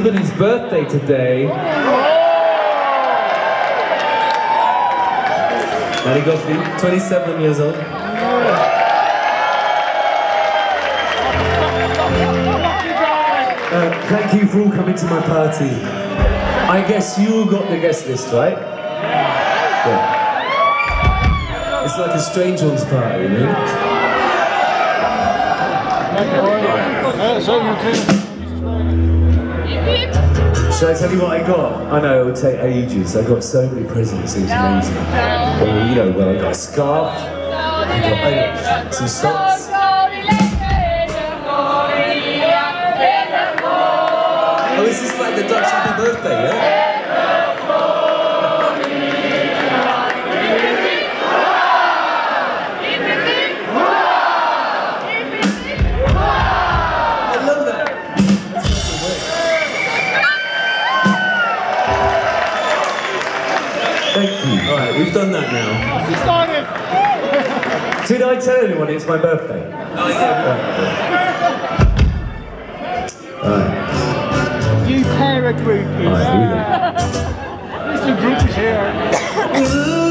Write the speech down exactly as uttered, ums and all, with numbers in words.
Anthony's birthday today. Mary Gottlieb, twenty-seven years old. Uh, thank you for all coming to my party. I guess you all got the guest list, right? Yeah. It's like a strange one's party, you know? Should I tell you what I got? I know it will take ages. I got so many presents, it was amazing. Well, you know, well, I got a scarf, I got uh, some socks. Oh, is this like the Dutch happy birthday, yeah? I love that. Thank you. Alright, we've done that now. Did I tell anyone it's my birthday? Oh, yeah. Alright. You pair of groupies. Alright, There's some groupies here.